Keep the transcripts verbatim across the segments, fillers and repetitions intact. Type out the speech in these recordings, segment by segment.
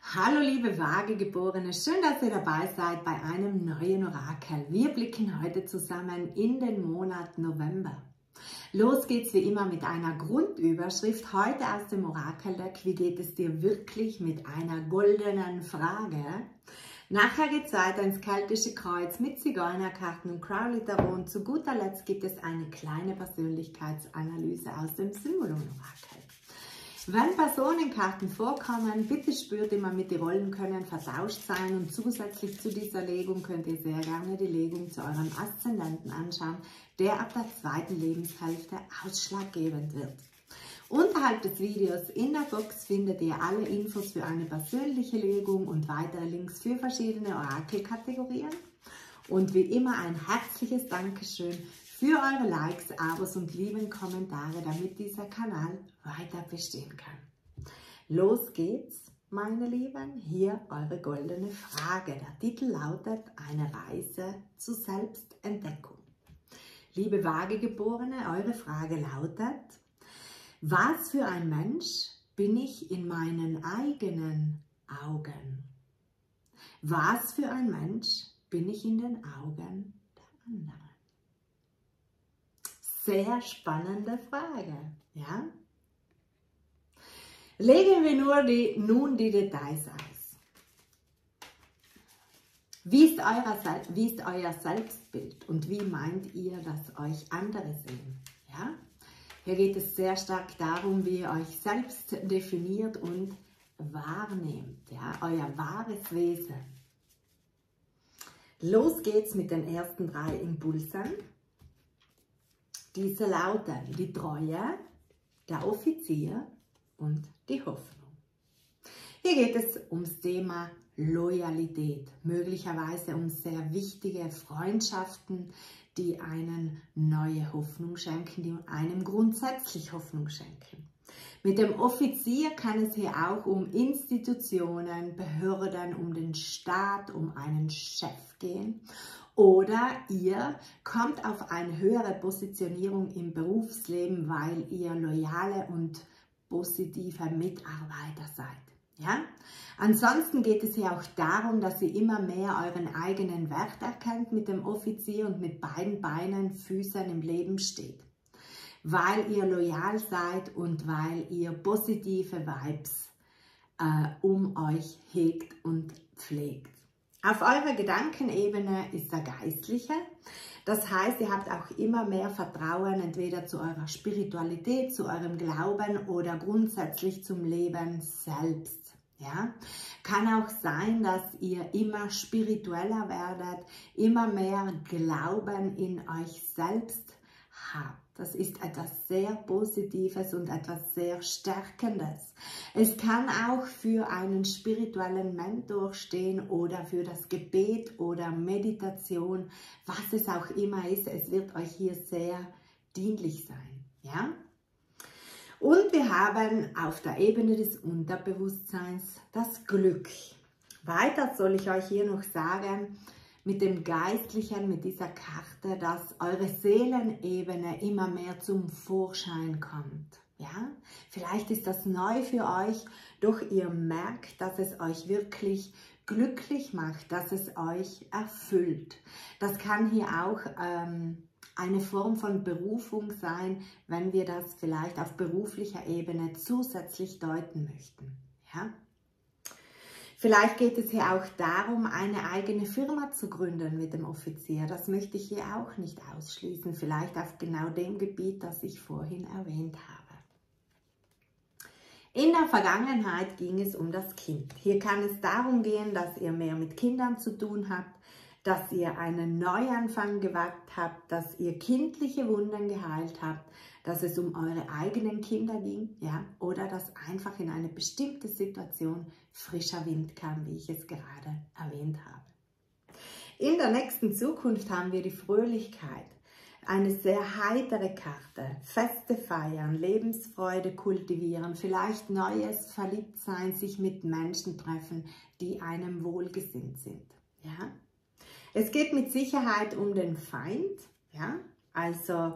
Hallo liebe Waagegeborene, schön, dass ihr dabei seid bei einem neuen Orakel. Wir blicken heute zusammen in den Monat November. Los geht's wie immer mit einer Grundüberschrift, heute aus dem Orakeldeck. Wie geht es dir wirklich mit einer goldenen Frage? Nachher geht's weiter ins keltische Kreuz mit Zigeunerkarten und Crowley-Tarot und zu guter Letzt gibt es eine kleine Persönlichkeitsanalyse aus dem Symbolon-Orakel. Wenn Personenkarten vorkommen, bitte spürt immer mit, die Rollen können vertauscht sein und zusätzlich zu dieser Legung könnt ihr sehr gerne die Legung zu eurem Aszendenten anschauen, der ab der zweiten Lebenshälfte ausschlaggebend wird. Unterhalb des Videos in der Box findet ihr alle Infos für eine persönliche Legung und weitere Links für verschiedene Orakelkategorien. Und wie immer ein herzliches Dankeschön für eure Likes, Abos und lieben Kommentare, damit dieser Kanal weiter bestehen kann. Los geht's, meine Lieben. Hier eure goldene Frage. Der Titel lautet Eine Reise zur Selbstentdeckung. Liebe Waagegeborene, eure Frage lautet: Was für ein Mensch bin ich in meinen eigenen Augen? Was für ein Mensch bin ich in den Augen der anderen? Sehr spannende Frage, ja? Legen wir nur die, nun die Details aus. Wie ist, euer, wie ist euer Selbstbild und wie meint ihr, dass euch andere sehen? Ja? Hier geht es sehr stark darum, wie ihr euch selbst definiert und wahrnehmt, ja? Euer wahres Wesen. Los geht's mit den ersten drei Impulsen. Diese lauten die Treue, der Offizier und die Hoffnung. Hier geht es ums Thema Loyalität, möglicherweise um sehr wichtige Freundschaften, die einen neue Hoffnung schenken, die einem grundsätzlich Hoffnung schenken. Mit dem Offizier kann es hier auch um Institutionen, Behörden, um den Staat, um einen Chef gehen. Oder ihr kommt auf eine höhere Positionierung im Berufsleben, weil ihr loyale und positive Mitarbeiter seid. Ja? Ansonsten geht es hier auch darum, dass ihr immer mehr euren eigenen Wert erkennt mit dem Offizier und mit beiden Beinen, Füßen im Leben steht. Weil ihr loyal seid und weil ihr positive Vibes äh, um euch hegt und pflegt. Auf eurer Gedankenebene ist der Geistliche. Das heißt, ihr habt auch immer mehr Vertrauen entweder zu eurer Spiritualität, zu eurem Glauben oder grundsätzlich zum Leben selbst. Ja? Kann auch sein, dass ihr immer spiritueller werdet, immer mehr Glauben in euch selbst habt. Das ist etwas sehr Positives und etwas sehr Stärkendes. Es kann auch für einen spirituellen Mentor stehen oder für das Gebet oder Meditation, was es auch immer ist. Es wird euch hier sehr dienlich sein. Ja? Und wir haben auf der Ebene des Unterbewusstseins das Glück. Weiter soll ich euch hier noch sagen, mit dem Geistlichen, mit dieser Karte, dass eure Seelenebene immer mehr zum Vorschein kommt. Ja? Vielleicht ist das neu für euch, doch ihr merkt, dass es euch wirklich glücklich macht, dass es euch erfüllt. Das kann hier auch ähm, eine Form von Berufung sein, wenn wir das vielleicht auf beruflicher Ebene zusätzlich deuten möchten. Ja? Vielleicht geht es hier auch darum, eine eigene Firma zu gründen mit dem Offizier. Das möchte ich hier auch nicht ausschließen. Vielleicht auf genau dem Gebiet, das ich vorhin erwähnt habe. In der Vergangenheit ging es um das Kind. Hier kann es darum gehen, dass ihr mehr mit Kindern zu tun habt, dass ihr einen Neuanfang gewagt habt, dass ihr kindliche Wunden geheilt habt, dass es um eure eigenen Kinder ging, ja, oder dass einfach in eine bestimmte Situation frischer Wind kam, wie ich es gerade erwähnt habe. In der nächsten Zukunft haben wir die Fröhlichkeit, eine sehr heitere Karte, Feste feiern, Lebensfreude kultivieren, vielleicht Neues, Verliebtsein, sich mit Menschen treffen, die einem wohlgesinnt sind, ja. Es geht mit Sicherheit um den Feind, ja, also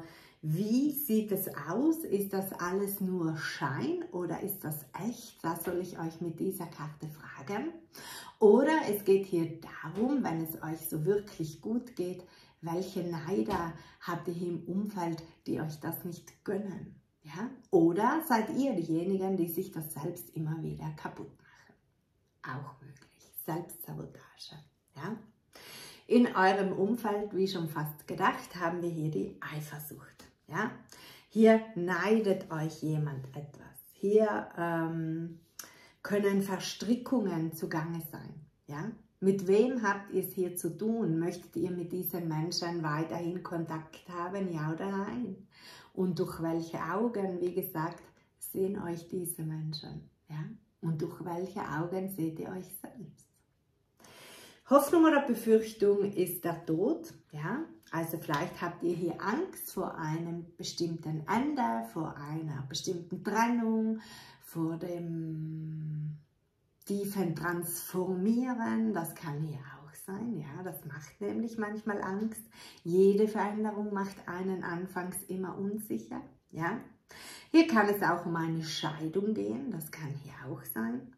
Wie sieht es aus? Ist das alles nur Schein oder ist das echt? Das soll ich euch mit dieser Karte fragen. Oder es geht hier darum, wenn es euch so wirklich gut geht, welche Neider habt ihr im Umfeld, die euch das nicht gönnen? Ja? Oder seid ihr diejenigen, die sich das selbst immer wieder kaputt machen? Auch möglich. Selbstsabotage. Ja? In eurem Umfeld, wie schon fast gedacht, haben wir hier die Eifersucht. Ja? Hier neidet euch jemand etwas. Hier ähm, können Verstrickungen zugange sein. Ja? Mit wem habt ihr es hier zu tun? Möchtet ihr mit diesen Menschen weiterhin Kontakt haben, ja oder nein? Und durch welche Augen, wie gesagt, sehen euch diese Menschen? Ja? Und durch welche Augen seht ihr euch selbst? Hoffnung oder Befürchtung ist der Tod. Ja? Also vielleicht habt ihr hier Angst vor einem bestimmten Ende, vor einer bestimmten Trennung, vor dem tiefen Transformieren. Das kann hier auch sein. Ja? Das macht nämlich manchmal Angst. Jede Veränderung macht einen anfangs immer unsicher. Ja? Hier kann es auch um eine Scheidung gehen. Das kann hier auch sein.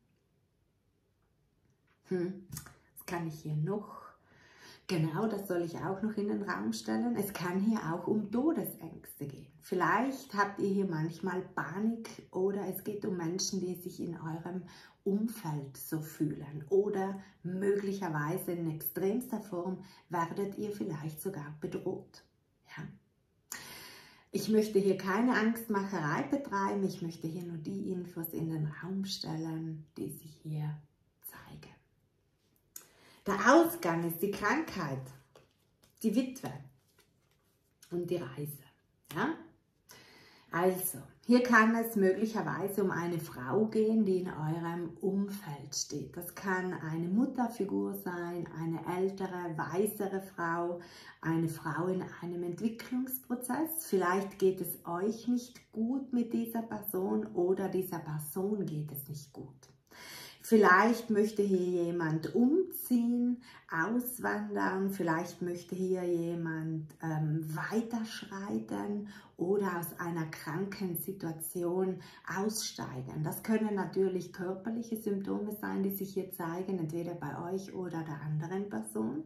Hm. Kann ich hier noch? Genau, das soll ich auch noch in den Raum stellen. Es kann hier auch um Todesängste gehen. Vielleicht habt ihr hier manchmal Panik oder es geht um Menschen, die sich in eurem Umfeld so fühlen. Oder möglicherweise in extremster Form werdet ihr vielleicht sogar bedroht. Ja? Ich möchte hier keine Angstmacherei betreiben. Ich möchte hier nur die Infos in den Raum stellen, die sich hier zeigen. Der Ausgang ist die Krankheit, die Witwe und die Reise. Ja? Also, hier kann es möglicherweise um eine Frau gehen, die in eurem Umfeld steht. Das kann eine Mutterfigur sein, eine ältere, weisere Frau, eine Frau in einem Entwicklungsprozess. Vielleicht geht es euch nicht gut mit dieser Person oder dieser Person geht es nicht gut. Vielleicht möchte hier jemand umziehen, auswandern, vielleicht möchte hier jemand ähm, weiterschreiten oder aus einer kranken Situation aussteigen. Das können natürlich körperliche Symptome sein, die sich hier zeigen, entweder bei euch oder der anderen Person.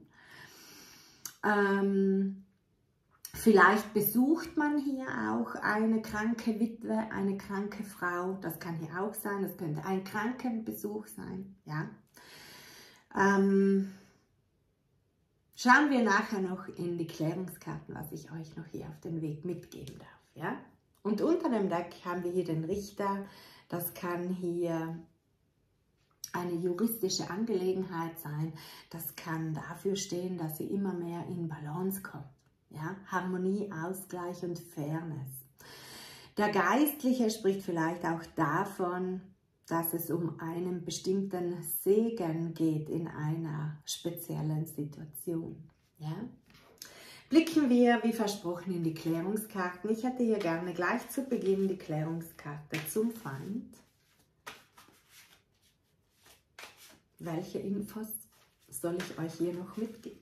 Ähm, Vielleicht besucht man hier auch eine kranke Witwe, eine kranke Frau. Das kann hier auch sein, das könnte ein Krankenbesuch sein. Ja. Ähm, schauen wir nachher noch in die Klärungskarten, was ich euch noch hier auf den Weg mitgeben darf. Ja. Und unter dem Deck haben wir hier den Richter. Das kann hier eine juristische Angelegenheit sein. Das kann dafür stehen, dass ihr immer mehr in Balance kommt. Ja, Harmonie, Ausgleich und Fairness. Der Geistliche spricht vielleicht auch davon, dass es um einen bestimmten Segen geht in einer speziellen Situation. Ja? Blicken wir, wie versprochen, in die Klärungskarten. Ich hätte hier gerne gleich zu Beginn die Klärungskarte zum Feind. Welche Infos soll ich euch hier noch mitgeben?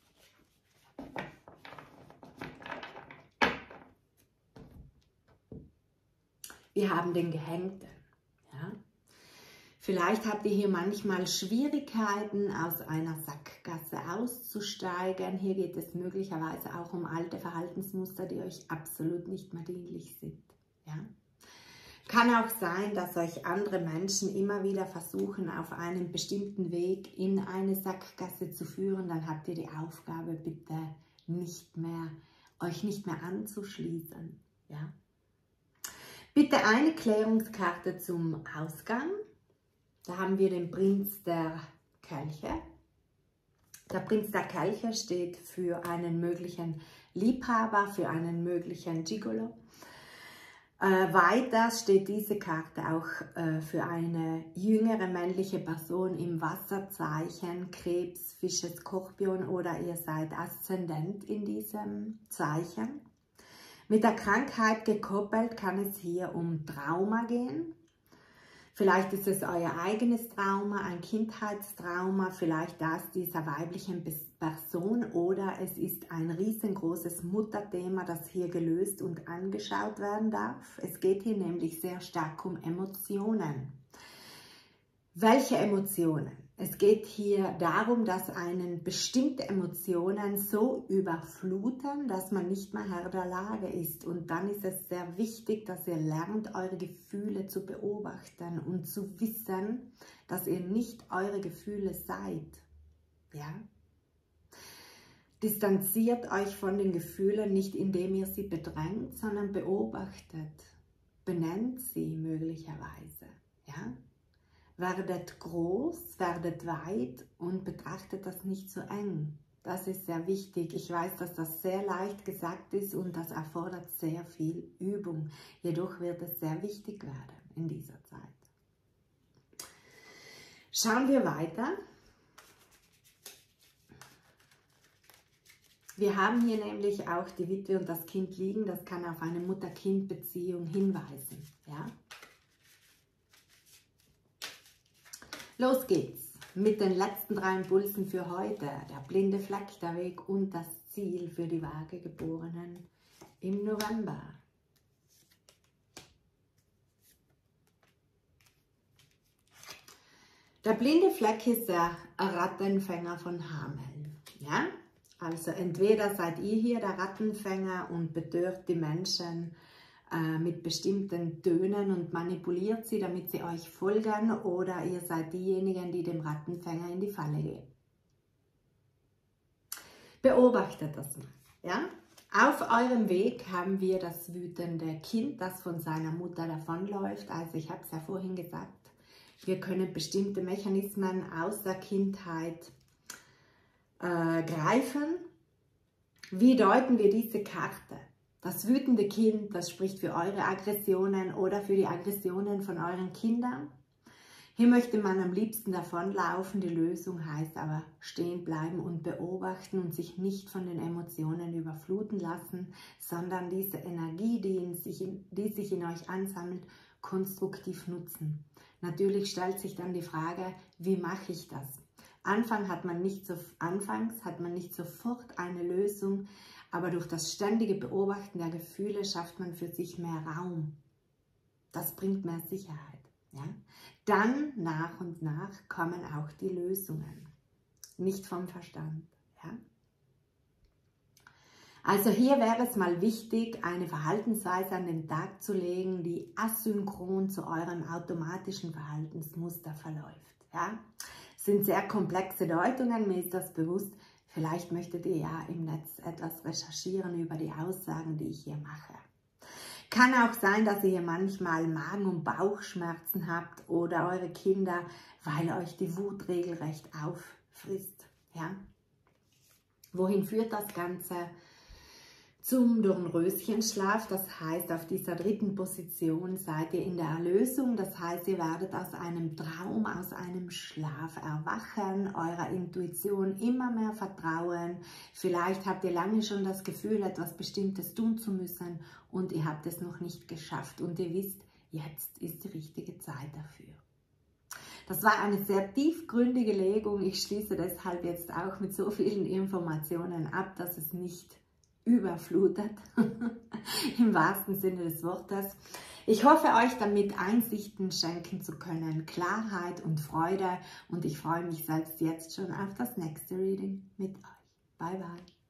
Wir haben den Gehängten. Ja? Vielleicht habt ihr hier manchmal Schwierigkeiten, aus einer Sackgasse auszusteigen. Hier geht es möglicherweise auch um alte Verhaltensmuster, die euch absolut nicht mehr dienlich sind. Ja? Kann auch sein, dass euch andere Menschen immer wieder versuchen, auf einem bestimmten Weg in eine Sackgasse zu führen. Dann habt ihr die Aufgabe, bitte nicht mehr, euch nicht mehr anzuschließen. Ja? Bitte eine Klärungskarte zum Ausgang. Da haben wir den Prinz der Kelche. Der Prinz der Kelche steht für einen möglichen Liebhaber, für einen möglichen Gigolo. Äh, weiter steht diese Karte auch äh, für eine jüngere männliche Person im Wasserzeichen, Krebs, Fische, Skorpion oder ihr seid Aszendent in diesem Zeichen. Mit der Krankheit gekoppelt kann es hier um Trauma gehen. Vielleicht ist es euer eigenes Trauma, ein Kindheitstrauma, vielleicht das dieser weiblichen Person oder es ist ein riesengroßes Mutterthema, das hier gelöst und angeschaut werden darf. Es geht hier nämlich sehr stark um Emotionen. Welche Emotionen? Es geht hier darum, dass einen bestimmte Emotionen so überfluten, dass man nicht mehr Herr der Lage ist. Und dann ist es sehr wichtig, dass ihr lernt, eure Gefühle zu beobachten und zu wissen, dass ihr nicht eure Gefühle seid. Ja? Distanziert euch von den Gefühlen nicht, indem ihr sie bedrängt, sondern beobachtet. Benennt sie möglicherweise. Ja? Werdet groß, werdet weit und betrachtet das nicht so eng. Das ist sehr wichtig. Ich weiß, dass das sehr leicht gesagt ist und das erfordert sehr viel Übung. Jedoch wird es sehr wichtig werden in dieser Zeit. Schauen wir weiter. Wir haben hier nämlich auch die Witwe und das Kind liegen. Das kann auf eine Mutter-Kind-Beziehung hinweisen. Ja? Los geht's mit den letzten drei Impulsen für heute. Der blinde Fleck, der Weg und das Ziel für die Waagegeborenen im November. Der blinde Fleck ist der Rattenfänger von Hameln. Ja? Also entweder seid ihr hier der Rattenfänger und betört die Menschen mit bestimmten Tönen und manipuliert sie, damit sie euch folgen, oder ihr seid diejenigen, die dem Rattenfänger in die Falle gehen. Beobachtet das mal. Ja? Auf eurem Weg haben wir das wütende Kind, das von seiner Mutter davonläuft. Also ich habe es ja vorhin gesagt, wir können bestimmte Mechanismen aus der Kindheit äh, greifen. Wie deuten wir diese Karte? Das wütende Kind, das spricht für eure Aggressionen oder für die Aggressionen von euren Kindern. Hier möchte man am liebsten davonlaufen. Die Lösung heißt aber stehen bleiben und beobachten und sich nicht von den Emotionen überfluten lassen, sondern diese Energie, die, in sich, in, die sich in euch ansammelt, konstruktiv nutzen. Natürlich stellt sich dann die Frage, wie mache ich das? Anfang hat man nicht so, anfangs hat man nicht sofort eine Lösung, aber durch das ständige Beobachten der Gefühle schafft man für sich mehr Raum. Das bringt mehr Sicherheit. Ja? Dann nach und nach kommen auch die Lösungen, nicht vom Verstand. Ja? Also hier wäre es mal wichtig, eine Verhaltensweise an den Tag zu legen, die asynchron zu eurem automatischen Verhaltensmuster verläuft. Ja? Das sind sehr komplexe Deutungen, mir ist das bewusst. Vielleicht möchtet ihr ja im Netz etwas recherchieren über die Aussagen, die ich hier mache. Kann auch sein, dass ihr hier manchmal Magen- und Bauchschmerzen habt oder eure Kinder, weil euch die Wut regelrecht auffrisst. Ja? Wohin führt das Ganze? Zum Dornröschenschlaf, das heißt, auf dieser dritten Position seid ihr in der Erlösung, das heißt, ihr werdet aus einem Traum, aus einem Schlaf erwachen, eurer Intuition immer mehr vertrauen. Vielleicht habt ihr lange schon das Gefühl, etwas Bestimmtes tun zu müssen und ihr habt es noch nicht geschafft und ihr wisst, jetzt ist die richtige Zeit dafür. Das war eine sehr tiefgründige Legung. Ich schließe deshalb jetzt auch mit so vielen Informationen ab, dass es nicht überflutet, im wahrsten Sinne des Wortes. Ich hoffe, euch damit Einsichten schenken zu können, Klarheit und Freude und ich freue mich selbst jetzt schon auf das nächste Reading mit euch. Bye, bye.